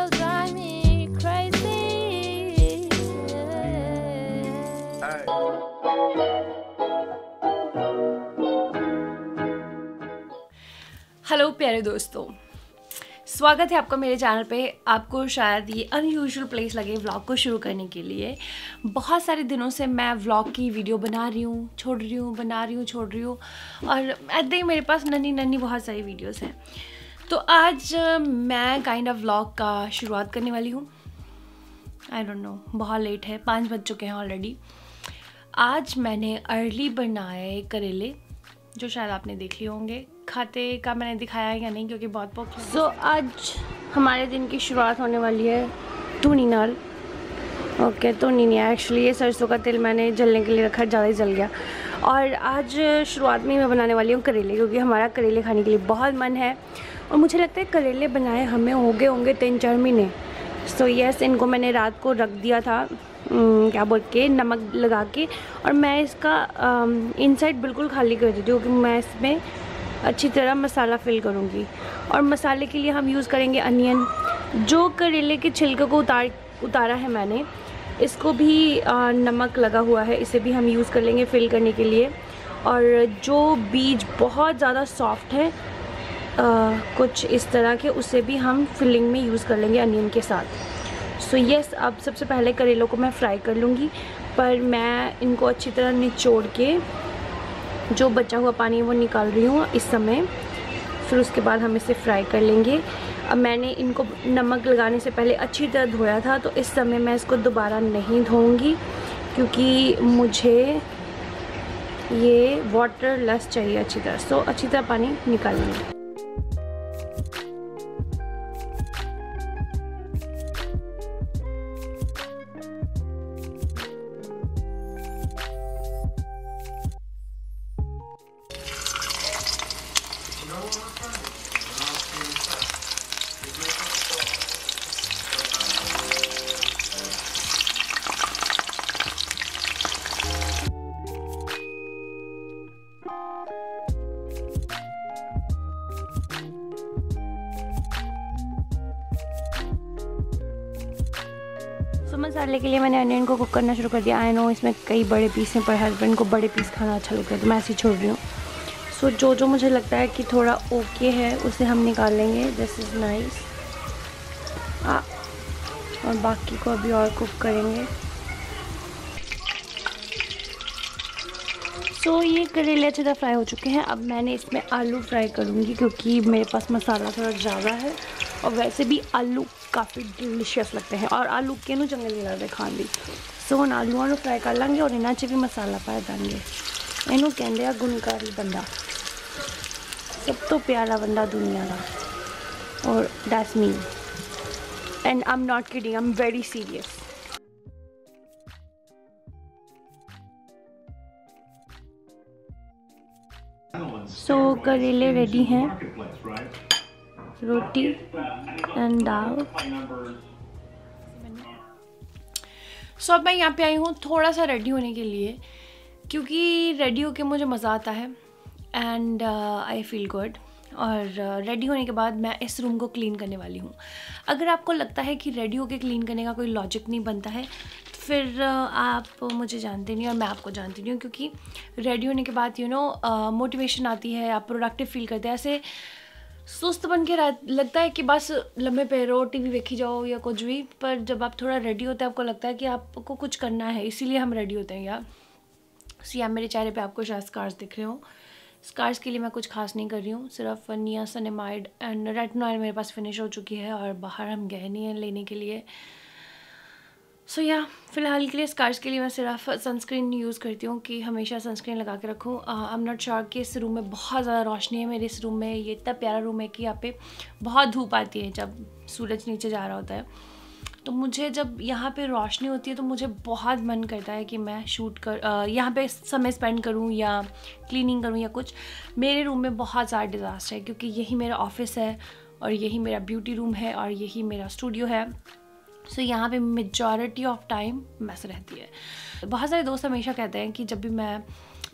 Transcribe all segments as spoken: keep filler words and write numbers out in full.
still drive me crazy. Hello प्यारे दोस्तों, स्वागत है आपका मेरे चैनल पे। आपको शायद ये अनयूजुअल प्लेस लगे व्लॉग को शुरू करने के लिए। बहुत सारे दिनों से मैं व्लॉग की वीडियो बना रही हूँ, छोड़ रही हूँ, बना रही हूँ, छोड़ रही हूँ, और ऐसे ही मेरे पास नन्ही नन्ही बहुत सारी वीडियोस हैं। तो आज मैं काइंड ऑफ व्लॉग का शुरुआत करने वाली हूँ। आई डोंट नो, बहुत लेट है, पाँच बज चुके हैं ऑलरेडी। आज मैंने अर्ली बनाए करेले, जो शायद आपने देख लिए होंगे। खाते का मैंने दिखाया या नहीं क्योंकि बहुत पॉप। सो so, आज हमारे दिन की शुरुआत होने वाली है टूनी नाल। ओके, टूनी नहीं है एक्चुअली, ये सरसों का तेल मैंने जलने के लिए रखा, ज़्यादा ही जल गया। और आज शुरुआत में मैं बनाने वाली हूँ करेले, क्योंकि हमारा करेले खाने के लिए बहुत मन है। और मुझे लगता है करेले बनाए हमें हो गए होंगे तीन चार महीने। सो यस, इनको मैंने रात को रख दिया था, क्या बोल के, नमक लगा के। और मैं इसका इनसाइड बिल्कुल खाली कर देती हूँ, क्योंकि मैं इसमें अच्छी तरह मसाला फिल करूँगी। और मसाले के लिए हम यूज़ करेंगे अनियन। जो करेले के छिलके को उतार उतारा है मैंने, इसको भी आ, नमक लगा हुआ है, इसे भी हम यूज़ कर लेंगे फिल करने के लिए। और जो बीज बहुत ज़्यादा सॉफ्ट है, आ, कुछ इस तरह के, उसे भी हम फिलिंग में यूज़ कर लेंगे अनियन के साथ। सो यस, अब सबसे पहले करेलों को मैं फ्राई कर लूँगी, पर मैं इनको अच्छी तरह निचोड़ के जो बचा हुआ पानी है वो निकाल रही हूँ इस समय। फिर उसके बाद हम इसे फ्राई कर लेंगे। अब मैंने इनको नमक लगाने से पहले अच्छी तरह धोया था, तो इस समय मैं इसको दोबारा नहीं धोऊंगी, क्योंकि मुझे ये वाटरलेस चाहिए अच्छी तरह। सो अच्छी तरह पानी निकाल लेंगे। तो मसाले के लिए मैंने अनियन को कुक करना शुरू कर दिया। आई नो इसमें कई बड़े पीस हैं, पर हस्बैंड को बड़े पीस खाना अच्छा लगता है, तो मैं ऐसे ही छोड़ रही हूँ। सो so, जो जो मुझे लगता है कि थोड़ा ओके है उसे हम निकाल लेंगे। This is nice. और बाकी को अभी और कुक करेंगे। सो so, ये करेले अच्छी तरह फ्राई हो चुके हैं। अब मैंने इसमें आलू फ्राई करूँगी, क्योंकि मेरे पास मसाला थोड़ा ज़्यादा है, और वैसे भी आलू काफ़ी डिलीशियस लगते हैं, और आलू के नू चंगे नहीं लगते खान भी। सो हम आलूआं नू फ्राई कर लेंगे, और इन्हां च भी मसाला पा देंगे। इनू कहते हैं गुणकारी बंदा, सब तो प्यारा बंदा दुनिया का, और that's me. And I am not kidding, I am very serious. So so, करेले रेडी हैं, रोटी एंड दाल। सो अब मैं यहाँ पे आई हूँ थोड़ा सा रेडी होने के लिए, क्योंकि रेडी होके मुझे मज़ा आता है एंड आई फील गुड। और रेडी uh, होने के बाद मैं इस रूम को क्लीन करने वाली हूँ। अगर आपको लगता है कि रेडी होके क्लीन करने का कोई लॉजिक नहीं बनता है, फिर uh, आप मुझे जानते नहीं और मैं आपको जानती नहीं हूँ, क्योंकि रेडी होने के बाद यू नो मोटिवेशन आती है, आप प्रोडक्टिव फील करते हैं। ऐसे सुस्त बन के लगता है कि बस लम्बे पैरों टीवी देखी जाओ या कुछ भी, पर जब आप थोड़ा रेडी होते हैं आपको लगता है कि आपको कुछ करना है, इसीलिए हम रेडी होते हैं यार। सो यार मेरे चेहरे पे आपको शायद स्कार्स दिख रहे हो। स्कार्स के लिए मैं कुछ खास नहीं कर रही हूँ, सिर्फ नियासिनामाइड एंड रेटिनॉइड मेरे पास फिनिश हो चुकी है, और बाहर हम गए नहीं हैं लेने के लिए। सो so, या yeah, फ़िलहाल के लिए स्कार्स के लिए मैं सिर्फ सनस्क्रीन यूज़ करती हूँ, कि हमेशा सनस्क्रीन लगा के रखूँ। आई एम नॉट श्योर कि इस रूम में बहुत ज़्यादा रोशनी है। मेरे इस रूम में, ये इतना प्यारा रूम है कि यहाँ पे बहुत धूप आती है जब सूरज नीचे जा रहा होता है। तो मुझे जब यहाँ पे रोशनी होती है तो मुझे बहुत मन करता है कि मैं शूट कर यहाँ पे समय स्पेंड करूँ या क्लीनिंग करूँ या कुछ। मेरे रूम में बहुत ज़्यादा डिज़ास्टर है, क्योंकि यही मेरा ऑफिस है, और यही मेरा ब्यूटी रूम है, और यही मेरा स्टूडियो है। सो so, यहाँ पे मेजॉरिटी ऑफ टाइम मैस रहती है। बहुत सारे दोस्त हमेशा कहते हैं कि जब भी मैं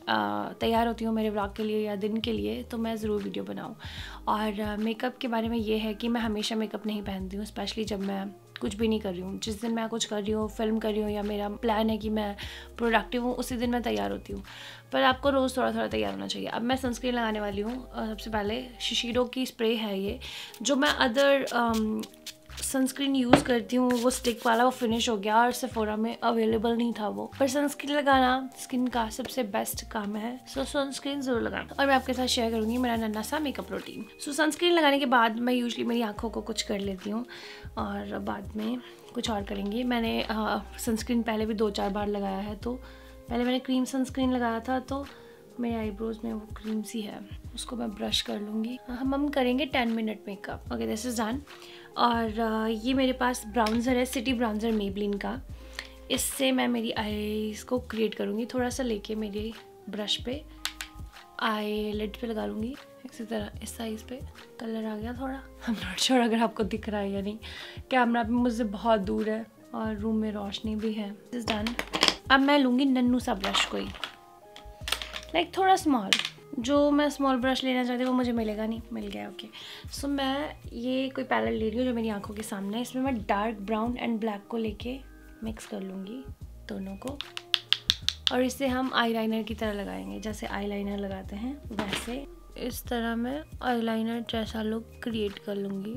तैयार होती हूँ मेरे व्लॉग के लिए या दिन के लिए तो मैं ज़रूर वीडियो बनाऊँ। और मेकअप के बारे में ये है कि मैं हमेशा मेकअप नहीं पहनती हूँ, स्पेशली जब मैं कुछ भी नहीं कर रही हूँ। जिस दिन मैं कुछ कर रही हूँ, फिल्म कर रही हूँ या मेरा प्लान है कि मैं प्रोडक्टिव हूँ, उसी दिन मैं तैयार होती हूँ। पर आपको रोज़ थोड़ा थोड़ा तैयार होना चाहिए। अब मैं सनस्क्रीन लगाने वाली हूँ। सबसे पहले शिशीरो की स्प्रे है ये, जो मैं अदर सनस्क्रीन यूज़ करती हूँ वो स्टिक वाला, वो फिनिश हो गया और सेफोरा में अवेलेबल नहीं था वो। पर सनस्क्रीन लगाना स्किन का सबसे बेस्ट काम है, सो सनस्क्रीन ज़रूर लगाना। और मैं आपके साथ शेयर करूँगी मेरा नन्हा सा मेकअप रूटीन। सो सनस्क्रीन लगाने के बाद मैं यूजली मेरी आँखों को कुछ कर लेती हूँ और बाद में कुछ और करेंगी। मैंने सनस्क्रीन पहले भी दो चार बार लगाया है, तो पहले मैंने क्रीम सनस्क्रीन लगाया था तो मेरे आईब्रोज में वो क्रीम सी है, उसको मैं ब्रश कर लूँगी। हम हम करेंगे ten minute makeup. Okay, this is done. और ये मेरे पास ब्राउन्जर है, सिटी ब्राउन्जर मेबलिन का। इससे मैं मेरी आईज को क्रिएट करूँगी। थोड़ा सा लेके मेरे ब्रश पे आई लिड पे लगा लूँगी इसी तरह, इस साइज़ पे। कलर आ गया थोड़ा, आई एम नॉट श्योर अगर आपको दिख रहा है या नहीं, कैमरा भी मुझसे बहुत दूर है और रूम में रोशनी भी है। This is done. अब मैं लूँगी नन्नू सा ब्रश, कोई लाइक थोड़ा स्मॉल। जो मैं स्मॉल ब्रश लेना चाहती हूँ वो मुझे मिलेगा नहीं, मिल गया। ओके, सो मैं ये कोई पैलेट ले रही हूँ जो मेरी आंखों के सामने है। इसमें मैं डार्क ब्राउन एंड ब्लैक को लेके मिक्स कर लूँगी दोनों को, और इसे हम आईलाइनर की तरह लगाएंगे। जैसे आईलाइनर लगाते हैं वैसे इस तरह मैं आईलाइनर जैसा लुक क्रिएट कर लूँगी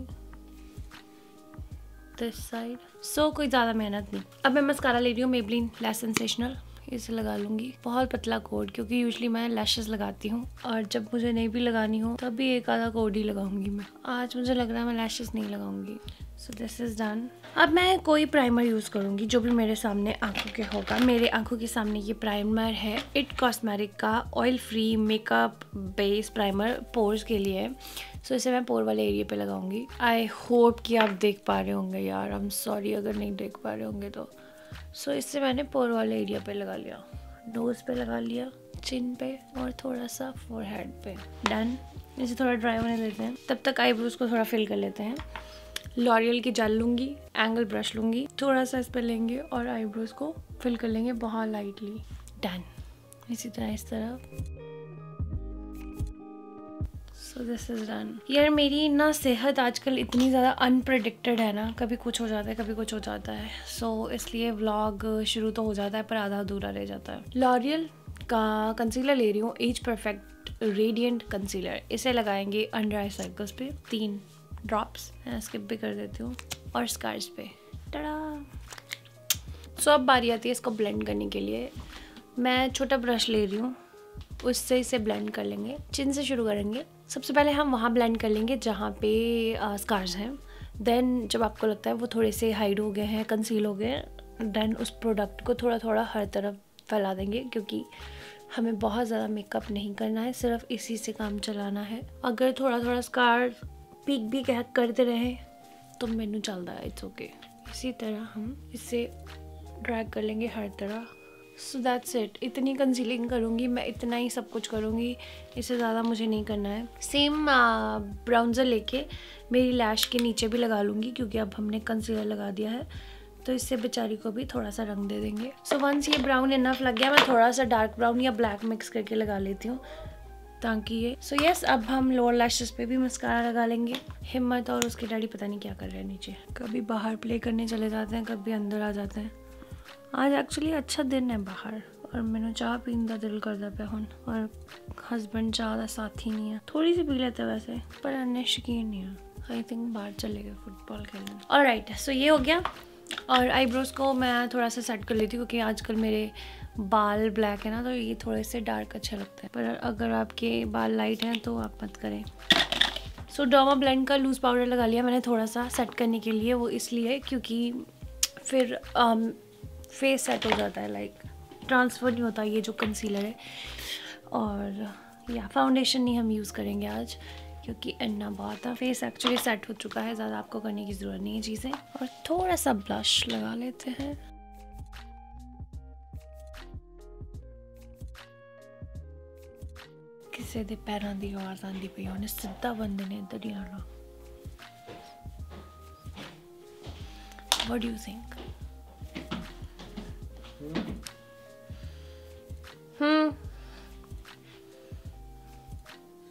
दिस साइड। सो कोई ज़्यादा मेहनत नहीं। अब मैं मस्कारा ले रही हूँ मेबलिन लैश सेंसेशनल, इसे लगा लूँगी बहुत पतला कोड, क्योंकि यूजली मैं लैशेस लगाती हूँ और जब मुझे नहीं भी लगानी हो तब भी एक आधा कोड ही लगाऊंगी मैं। आज मुझे लग रहा है मैं लैशेस नहीं लगाऊंगी। So this is done. अब मैं कोई प्राइमर यूज़ करूँगी जो भी मेरे सामने आंखों के होगा। मेरे आंखों के सामने ये प्राइमर है इट कॉस्मेटिक का oil free makeup base primer pores के लिए। सो इसे मैं पोर वाले एरिया पे लगाऊंगी। आई होप कि आप देख पा रहे होंगे यार, आई एम सॉरी अगर नहीं देख पा रहे होंगे तो। सो so, इससे मैंने पोर वाले एरिया पे लगा लिया, नोज़ पे लगा लिया, चिन पे और थोड़ा सा फोरहेड पे। डन। इसे थोड़ा ड्राई होने देते हैं, तब तक आईब्रोज को थोड़ा फिल कर लेते हैं। लॉरियल की जेल लूँगी, एंगल ब्रश लूँगी, थोड़ा सा इस पर लेंगे और आईब्रोज को फिल कर लेंगे बहुत लाइटली। डन। इसी तरह इस तरह। So this is done. यार मेरी ना सेहत आजकल इतनी ज़्यादा अनप्रेडिक्टेड है ना, कभी कुछ हो जाता है कभी कुछ हो जाता है। सो so, इसलिए व्लॉग शुरू तो हो जाता है पर आधा अधूरा रह जाता है। लॉरियल का कंसीलर ले रही हूँ, एज परफेक्ट रेडिएंट कंसीलर। इसे लगाएंगे अंडर आई सर्कल्स पे, तीन ड्रॉप्स मैं स्किप भी कर देती हूँ, और स्कार्स पे। टड़ा। सो so, अब बारी आती है इसको ब्लेंड करने के लिए। मैं छोटा ब्रश ले रही हूँ, उससे इसे ब्लेंड कर लेंगे। चिन से शुरू करेंगे। सबसे पहले हम वहाँ ब्लेंड कर लेंगे जहाँ पे स्कार्स हैं। देन जब आपको लगता है वो थोड़े से हाइड हो गए हैं, कंसील हो गए, देन उस प्रोडक्ट को थोड़ा थोड़ा हर तरफ फैला देंगे, क्योंकि हमें बहुत ज़्यादा मेकअप नहीं करना है, सिर्फ इसी से काम चलाना है। अगर थोड़ा थोड़ा स्कार पीक भी कह करते रहें तो मैनू चलता है, इट्स ओके। इसी तरह हम इसे ड्रैग कर लेंगे हर तरह। So that's it. इतनी कंसीलिंग करूँगी मैं, इतना ही सब कुछ करूँगी, इससे ज़्यादा मुझे नहीं करना है। सेम ब्राउन्जर लेके मेरी लैश के नीचे भी लगा लूँगी, क्योंकि अब हमने कंसीलर लगा दिया है तो इससे बेचारी को भी थोड़ा सा रंग दे देंगे। सो so, वंस ये ब्राउन इनफ लग गया, मैं थोड़ा सा डार्क ब्राउन या ब्लैक मिक्स करके लगा लेती हूँ ताकि ये। सो so, यस yes, अब हम लोअर लैशेस पे भी मस्कारा लगा लेंगे। हिम्मत और उसके डैडी पता नहीं क्या कर रहे हैं नीचे, कभी बाहर प्ले करने चले जाते हैं, कभी अंदर आ जाते हैं। आज एक्चुअली अच्छा दिन है बाहर और मैंने चाह पीने का दिल करता पे हुन, और हस्बैंड चाह का साथ ही नहीं है। थोड़ी सी पी लेते वैसे, पर अन्य शकीन नहीं है। आई थिंक बाहर चले गए फुटबॉल खेलने। ऑलराइट, सो ये हो गया। और आईब्रोज को मैं थोड़ा सा सेट कर लेती हूँ, क्योंकि आजकल मेरे बाल ब्लैक है ना, तो ये थोड़े से डार्क अच्छे लगते हैं। पर अगर आपके बाल लाइट हैं तो आप मत करें। सो डर्मा ब्लेंड का लूज़ पाउडर लगा लिया मैंने थोड़ा सा सेट करने के लिए। वो इसलिए क्योंकि फिर um, फेस सेट हो जाता है, लाइक ट्रांसफ़र नहीं होता ये जो कंसीलर है। और या फाउंडेशन नहीं हम यूज़ करेंगे आज, क्योंकि इतना बहुत है। फेस एक्चुअली सेट हो चुका है, ज़्यादा आपको करने की ज़रूरत नहीं है चीज़ें। और थोड़ा सा ब्लश लगा लेते हैं। किसी दे पैरों की आवाज़ आती पई, उन्हें सीधा बंदे ने इधर ही आना। What do you think? Hmm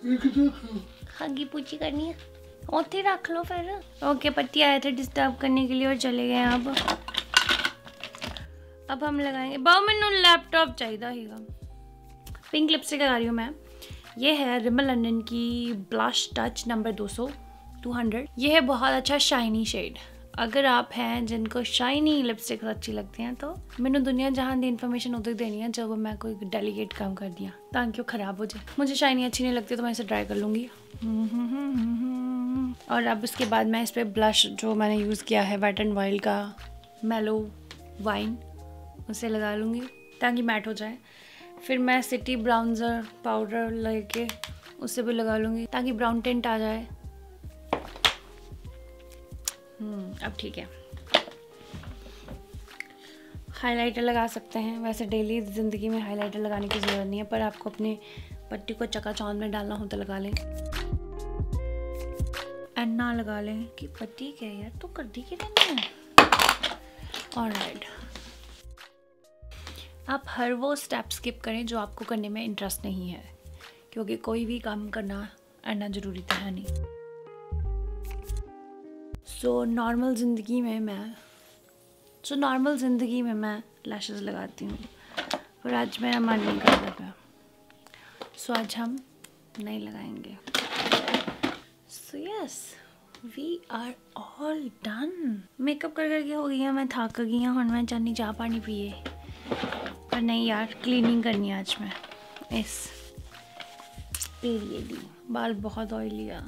हगी पूछी करनी है, ओथे रख लो फिर। ओके, पति आए थे डिस्टर्ब करने के लिए और चले गए। अब अब हम लगाएंगे। बाओ मैनू लैपटॉप चाहिए हीगा। पिंक लिपस्टिक लगा रही हूँ मैं। ये है रिमल लंडन की ब्लश टच नंबर दो सौ टू हंड्रेड। ये है बहुत अच्छा शाइनी शेड। अगर आप हैं जिनको शाइनी लिपस्टिक अच्छी लगती हैं तो मैंने दुनिया जहान दी इन्फॉर्मेशन उधर देनी है जब मैं कोई डेलीकेट काम कर दिया ताकि वो ख़राब हो जाए। मुझे शाइनी अच्छी नहीं लगती तो मैं इसे ट्राई कर लूँगी। और अब उसके बाद मैं इस पर ब्लश जो मैंने यूज़ किया है वेट एंड वाइल्ड का मेलो वाइन, उसे लगा लूँगी ताकि मैट हो जाए। फिर मैं सिटी ब्राउन्जर पाउडर लेके उसे भी लगा लूँगी ताकि ब्राउन टिंट आ जाए। हम्म अब ठीक है। हाइलाइटर लगा सकते हैं। वैसे डेली ज़िंदगी में हाइलाइटर लगाने की ज़रूरत नहीं है, पर आपको अपने पट्टी को चकाचौंध में डालना हो तो लगा लें। एन्ना लगा लें कि पट्टी क्या यार तो कर दी कि नहीं है। ऑलराइट, आप हर वो स्टेप स्किप करें जो आपको करने में इंटरेस्ट नहीं है, क्योंकि कोई भी काम करना आना ज़रूरी तो है नहीं। सो नॉर्मल ज़िंदगी में मैं सो नॉर्मल ज़िंदगी में मैं लैशेस लगाती हूँ, पर आज मेरा मन नहीं कर रहा। सो आज हम नहीं लगाएंगे। So yes, we are all done. Makeup कर करके हो गई है, मैं थक गई हूँ। मैं चाहनी चाह पानी पिए, पर नहीं यार, क्लीनिंग करनी है आज मैं इस पीरियड। बाल बहुत ऑयली है,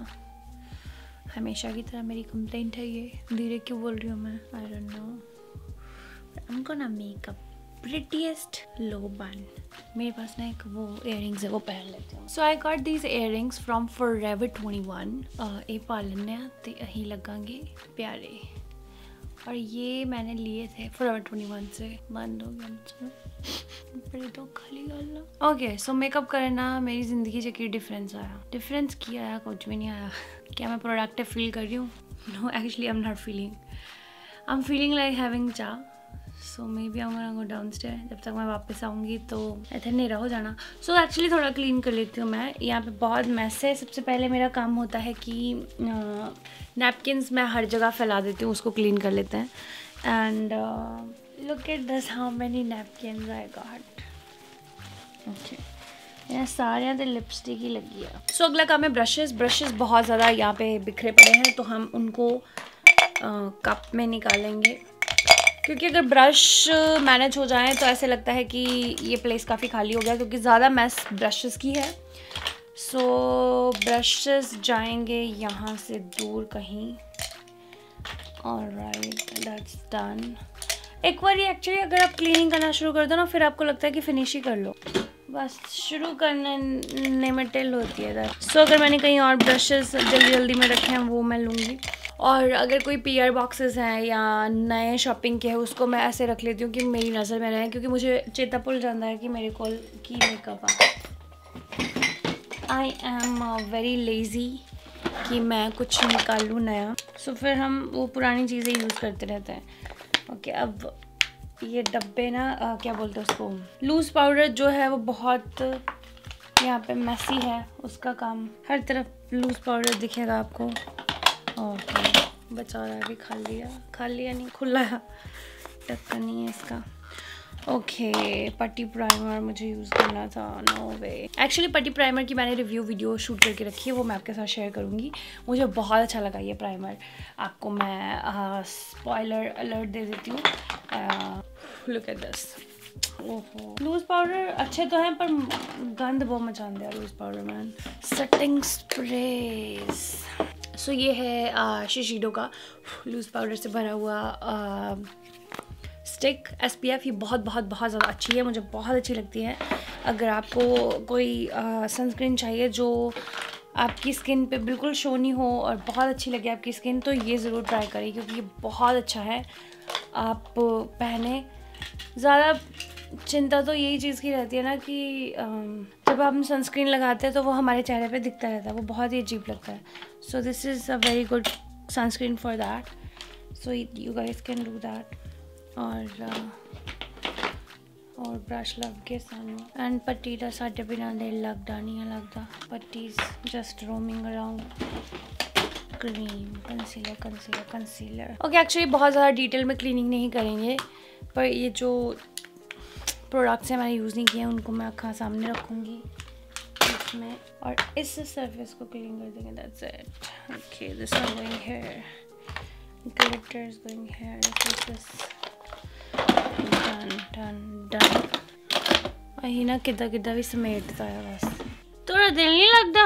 हमेशा की तरह मेरी कंप्लेंट है ये। धीरे क्यों बोल रही हूँ मैं, I don't know. I am gonna make a prettiest low bun. मेरे पास ना एक वो इयररिंग्स है, वो पहन लेती हूँ। So I got these earrings from Forever twenty one. ये पा लेने ते अही लगांगे प्यारे। और ये मैंने लिए थे फॉरएवर ट्वेंटी वन से, बंद हो गया बड़ी तो खाली गल। ओके, सो मेकअप करना मेरी ज़िंदगी से की डिफरेंस आया। डिफरेंस किया आया, कुछ भी नहीं आया। क्या मैं प्रोडक्टिव फील कर रही हूँ? No, actually I am not feeling I am feeling like having chai. So maybe I am gonna go downstair. जब तक मैं वापस आऊँगी तो ऐसे अंधेरा हो जाना। सो so, एक्चुअली थोड़ा क्लीन कर लेती हूँ मैं। यहाँ पे बहुत मैस है। सबसे पहले मेरा काम होता है कि नैपकिन्स मैं हर जगह फैला देती हूँ, उसको क्लीन कर लेते हैं। And look at this how many napkins I got. Okay, यहाँ सारे तो लिपस्टिक ही लगी है। सो so, अगला काम है ब्रशेस। ब्रशेस बहुत ज़्यादा यहाँ पे बिखरे पड़े हैं, तो हम उनको कप uh, में निकालेंगे, क्योंकि अगर ब्रश मैनेज हो जाए तो ऐसे लगता है कि ये प्लेस काफ़ी खाली हो गया, क्योंकि ज़्यादा मैस ब्रशेस की है। सो so, ब्रशेस जाएंगे यहाँ से दूर कहीं। Alright, that's done. एक बार ये एक्चुअली अगर आप क्लीनिंग करना शुरू कर दो ना, फिर आपको लगता है कि फिनिश ही कर लो, बस शुरू करने में टिल होती है। सो so, अगर मैंने कहीं और ब्रशेस जल्दी जल्दी में रखे हैं वो मैं लूँगी। और अगर कोई पी आर बॉक्सेस हैं या नए शॉपिंग के हैं, उसको मैं ऐसे रख लेती हूँ कि मेरी नज़र में रहे, क्योंकि मुझे चेता भुल जाता है कि मेरे को की मेकअप आ। आई एम वेरी लेज़ी कि मैं कुछ निकालूँ नया। सो so, फिर हम वो पुरानी चीज़ें यूज़ करते रहते हैं। ओके okay, अब ये डब्बे ना आ, क्या बोलते हैं उसको, लूज़ पाउडर जो है वो बहुत यहाँ पे मैसी है। उसका काम हर तरफ लूज़ पाउडर दिखेगा आपको। ओके, बचा रहा है अभी, खा लिया खा लिया नहीं, खुला है, ढक्कन नहीं है इसका। ओके, पट्टी प्राइमर मुझे यूज़ करना था। No way. Actually putty primer की मैंने रिव्यू वीडियो शूट करके रखी है, वो मैं आपके साथ शेयर करूँगी। मुझे बहुत अच्छा लगा ये प्राइमर। आपको मैं स्पॉइलर अलर्ट दे देती हूँ। Look at this. ओहो, लूज़ पाउडर अच्छे तो हैं पर गंद बहुत मचाते हैं loose powder man. Setting sprays. So ये है शिशीडो का लूज़ पाउडर से भरा हुआ आ, स्टिक। एस पी एफ ये बहुत बहुत बहुत ज़्यादा अच्छी है, मुझे बहुत अच्छी लगती है। अगर आपको कोई सनस्क्रीन चाहिए जो आपकी स्किन पे बिल्कुल शोनी हो और बहुत अच्छी लगे आपकी स्किन, तो ये ज़रूर ट्राई करें, क्योंकि ये बहुत अच्छा है। आप पहने, ज़्यादा चिंता तो यही चीज़ की रहती है ना कि जब हम सनस्क्रीन लगाते हैं तो वो हमारे चेहरे पे दिखता रहता है, वो बहुत ही अजीब लगता है। So this is a very good sunscreen for that, so you guys can do that. और और ब्रश लग गए सानू एंड पट्टी का साढ़े बिना दिल लगता नहीं है लगता putties just roaming around cream concealer concealer concealer okay actually बहुत ज़्यादा डिटेल में क्लीनिंग नहीं करेंगे पर ये जो प्रोडक्ट्स हैं मैंने यूज़ नहीं किए उनको मैं आँखों सामने रखूँगी इसमें और इस सरफेस को क्लीन कर देंगे that's it okay this is going here glitter is going here this is done done done अही ना किदा किदा भी समेटता है बस थोड़ा दिल नहीं लगता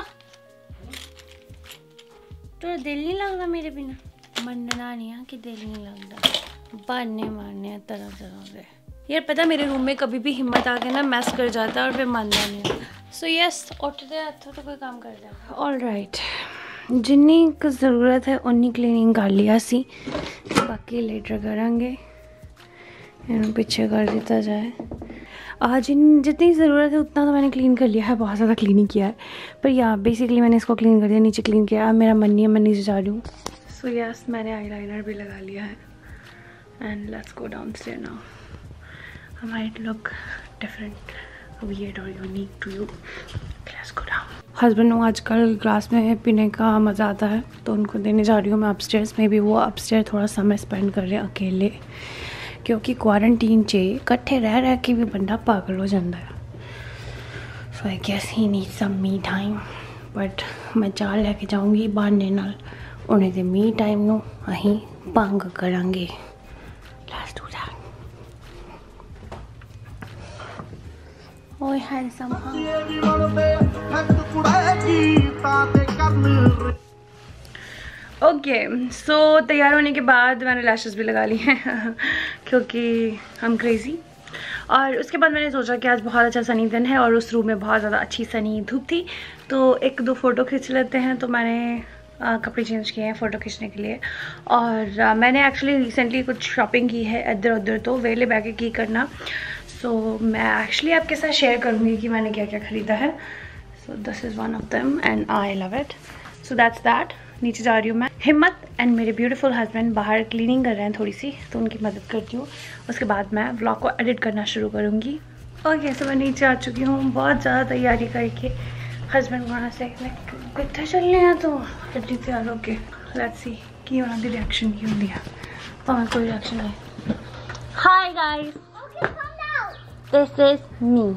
थोड़ा दिल नहीं लगता मेरे बिना मनना नहीं है कि दिल नहीं लगता बहाने मारने तरह तरह से यार पता मेरे रूम में कभी भी हिम्मत आके ना मैस कर जाता है और फिर मानना नहीं सो यस उठते हथों तो कोई काम कर जाए ऑल राइट जिन्नी क ज़रूरत है उन्नी क्लीनिंग कर लिया सी बाकी लेटर करांगे इन्हें पीछे कर दिया जाए आज जिन जितनी ज़रूरत है उतना तो मैंने क्लीन कर लिया है बहुत ज़्यादा क्लीनिंग किया है पर या बेसिकली मैंने इसको क्लीन कर दिया नीचे क्लीन किया अब मेरा मन नहीं है मैं नीचे जा रही हूँ सो यस मैंने आईलाइनर भी लगा लिया है and let's go downstair now I might look different weird or unique to you. Let's go down. Husband को आजकल ग्लास में पीने का मज़ा आता है तो उनको देने जा रही हूँ मैं अपस्टेयर्स में भी वो अपस्टेयर थोड़ा समय स्पेंड कर रहे हैं अकेले क्योंकि क्वारंटीन चे इकट्ठे रह रह के भी बंदा पागल हो जाता है so I guess he need some me time but मैं चाह लेके जाऊँगी बहाने नाल उन्हें दे मी टाइम नू अहीं भंग करांगे Let's do that. ओए हैंडसम ओके सो तैयार होने के बाद मैंने लैशेस भी लगा ली हैं क्योंकि हम क्रेजी और उसके बाद मैंने सोचा कि आज बहुत अच्छा सनी दिन है और उस रूम में बहुत ज़्यादा अच्छी सनी धूप थी तो एक दो फ़ोटो खींच लेते हैं तो मैंने आ, कपड़े चेंज किए हैं फ़ोटो खींचने के लिए और आ, मैंने एक्चुअली रिसेंटली कुछ शॉपिंग की है इधर उधर तो वेले बैके की करना सो so, मैं एक्चुअली आपके साथ शेयर करूँगी कि मैंने क्या क्या ख़रीदा है so this is one of them and I love it so that's that नीचे जा रही हूँ मैं हिम्मत एंड मेरे ब्यूटीफुल हस्बैंड बाहर क्लीनिंग कर रहे हैं थोड़ी सी तो उनकी मदद करती हूँ उसके बाद मैं व्लॉग को एडिट करना शुरू करूँगी ओके सो मैं नीचे आ चुकी हूँ बहुत ज़्यादा तैयारी करके हस्बैंड वहाँ से कितने चलने हैं तो जल्दी तैयार होके लेट्स सी कि उन्होंने दी रिएक्शन की होंगी तो मैं कोई रिएक्शन नहीं hi guys this is me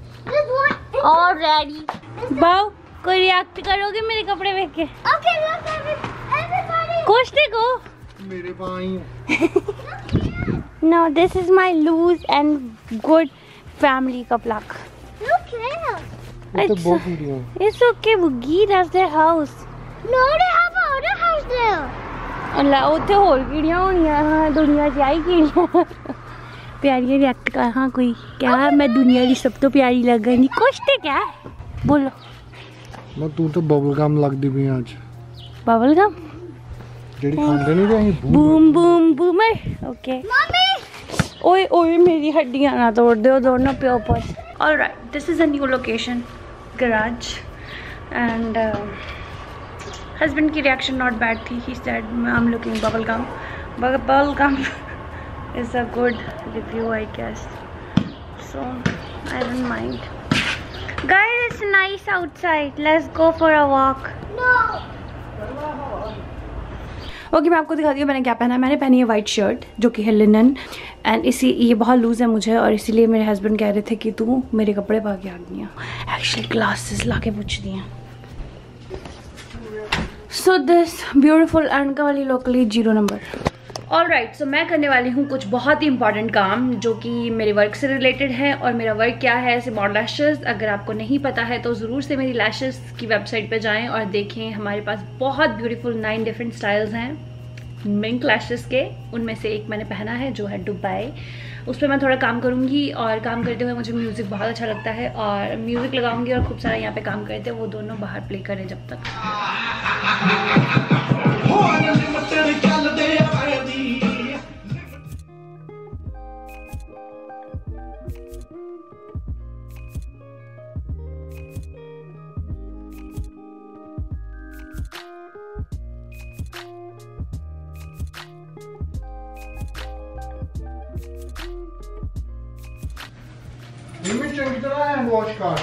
already बाउ कोई रिएक्ट करोगे मेरे कपड़े देख के ओके कुछ देखो मेरे पाई no this is my loose and good family कपलक लुक हियर इट्स ओके बुगी that's their house no they have other house there अल्लाह उथे होर कीड़ियां होणियां हां दुनिया च आई कीड़ियां प्यारी रिएक्ट कर हाँ कोई क्या मैं दुनिया की सब तो प्यारी लग गई कुछ तो क्या बोलो मैं तू तो बबल गम लगदी पई आज बबल गम जेडी खांदे नहीं रही boom boom boomer okay mummy ओए ओए मेरी हड्डियां ना तोड़ दो दोनों प्यो पुत alright this is a new location garage and husband की रिएक्शन नॉट बैड थी he said I am looking bubble gum bubble gum is a good review I guess so I don't mind guys it's nice outside let's go for a walk no okay okay, मैं आपको दिखाती हूँ मैंने क्या पहना है मैंने पहनी है वाइट शर्ट जो कि है लिनन एंड इसी ये बहुत लूज़ है मुझे और इसीलिए मेरे हस्बैंड कह रहे थे कि तू मेरे कपड़े पा के आ गई हैं एक्चुअली ग्लासेस ला के पूछ दी हैं सो दिस ब्यूटीफुल एंड वाली locally zero number all right so मैं करने वाली हूँ कुछ बहुत ही इंपॉर्टेंट काम जो कि मेरे वर्क से रिलेटेड है और मेरा वर्क क्या है सिमोर लैशेस अगर आपको नहीं पता है तो ज़रूर से मेरी लैशेस की वेबसाइट पे जाएं और देखें हमारे पास बहुत ब्यूटीफुल नाइन डिफरेंट स्टाइल्स हैं मिंक लैशेस के उनमें से एक मैंने पहना है जो है दुबई उस पर मैं थोड़ा काम करूँगी और काम करते हुए मुझे म्यूज़िक बहुत अच्छा लगता है और म्यूज़िक लगाऊंगी और खूब सारा यहाँ पे काम करते हैं वो दोनों बाहर प्ले करें जब तक मम्मी चंगी तरह हैंड वॉश कर।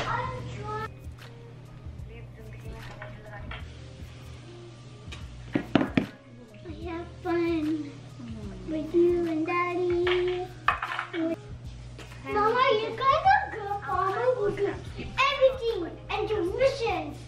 With you and Daddy. Mama, you kind of good. Mama will do everything and do missions.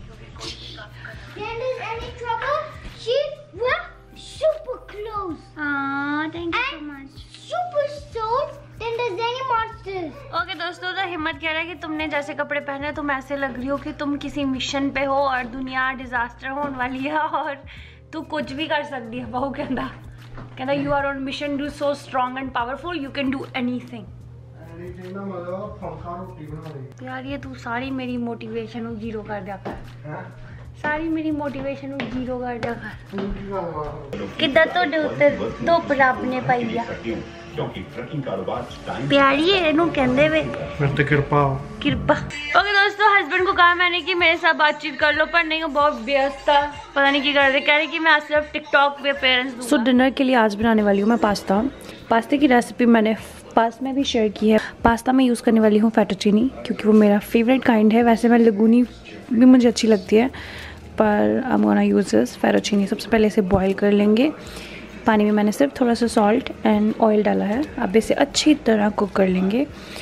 Then there's any trouble, she will super close. हाँ, thank you so And much. super souls, then there's any monsters. Okay okay, दोस्तों, तो हिम्मत कह रहा है कि तुमने जैसे कपड़े पहने तुम ऐसे लग रही हो कि तुम किसी मिशन पे हो और दुनिया डिजास्टर होने वाली है और तू कुछ भी कर सकती है। बहू कहता कहता you are on mission, do so strong and powerful, you can do anything. Anything ना मतलब पंखा रोटी बना दे यार ये तू सारी मेरी मोटिवेशन जीरो कर दिया कर, हैं सारी मेरी मोटिवेशन जीरो कर दिया कर। तू की करवा किदा ਤੁਹਾਡੇ ਉੱਤੇ ਧੁੱਪ ਰੱਬ ਨੇ ਪਾਈ ਆ क्योंकि ट्रकिंग कारोबार टाइम प्यारी है ਇਹਨੂੰ ਕਹਿੰਦੇ ਵੇ फिर तो कृपा हो। कृपा। ओके दोस्तों, हस्बैंड को कहा मैंने कि मेरे साथ बातचीत कर लो, पर नहीं वो बहुत व्यस्त था, पता नहीं क्या कर रहे, कह रहे कि मैं आज सिर्फ टिकटॉक पे पेरेंट्स दूंगा। सो डिनर के लिए आज बनाने वाली हूँ मैं पास्ता। पास्ते की रेसिपी मैंने पास में भी शेयर की है। पास्ता में यूज़ करने वाली हूँ फेटोचीनी, क्योंकि वो मेरा फेवरेट काइंड है। वैसे मैं लगूनी भी मुझे अच्छी लगती है, पर I am gonna use this fettuccine. सबसे पहले इसे बॉईल कर लेंगे। पानी में मैंने सिर्फ थोड़ा सा सॉल्ट एंड ऑयल डाला है। अब इसे अच्छी तरह कुक कर लेंगे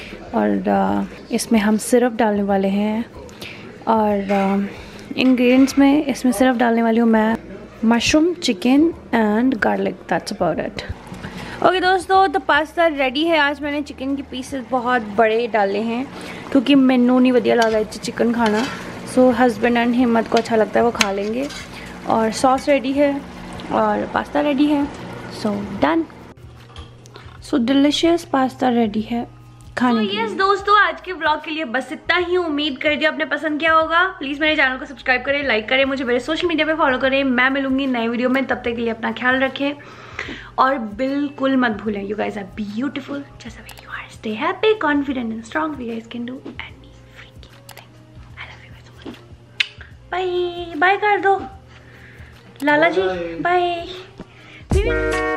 और इसमें हम सिरप डालने वाले हैं। और इंग्रेडिएंट्स में इसमें सिरप डालने वाली हूँ मैं mushroom, chicken and garlic, that's about it. Okay दोस्तों, तो पास्ता रेडी है। आज मैंने चिकन के पीसेस बहुत बड़े डाले हैं क्योंकि मैनू नहीं वधिया लगता है चिकन खाना। सो हस्बैंड एंड हिम्मत को अच्छा लगता है, वो खा लेंगे। और सॉस रेडी है और पास्ता रेडी है। So done. So delicious pasta ready है खाने के लिए। यस दोस्तों, आज के व्लॉग के लिए बस इतना ही। उम्मीद करती हूँ आपने पसंद किया होगा। प्लीज़ मेरे चैनल को सब्सक्राइब करें, लाइक करें, मुझे मेरे सोशल मीडिया पे फॉलो करें। मैं मिलूंगी नए वीडियो में, तब तक के लिए अपना ख्याल रखें और बिल्कुल मत भूलें, you guys are beautiful just the way you are. Stay happy, confident and strong. We guys can do any freaking thing. I love you guys so much. Bye bye कर दो लाला जी, बाय।